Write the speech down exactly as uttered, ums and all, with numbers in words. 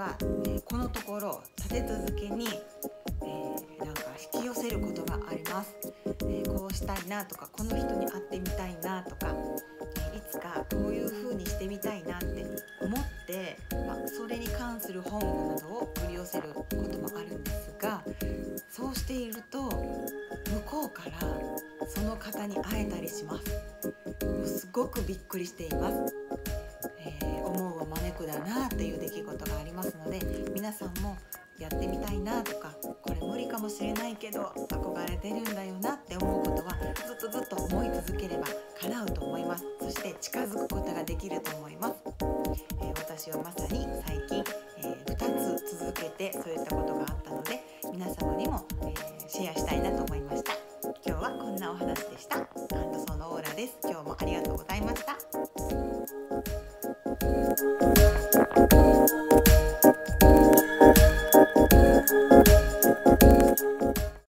は、えー、このところ立て続けに、えー、なんか引き寄せることがあります、えー、こうしたいなとか、この人に会ってみたいなとか、いつかこういう風にしてみたいなって思って、まあ、それに関する本などを取り寄せることもあるんですが、そうしていると向こうからその方に会えたりします。もうすごくびっくりしています、えー、思うは招くだなっていう出来事がありますので、皆さんもやってみたいなとか、これ無理かもしれないけど憧れてるんだよなって思うことはずっとずっと思い続ければ叶うと思います。そして近づくことができると思います、えー、私はまさに最近、えー、ふたつ続けてそういったことがあったので、皆様にも、えー、シェアしたいなと思いました。今日はこんなお話でした。アンドソのオーラです。今日もありがとうございました。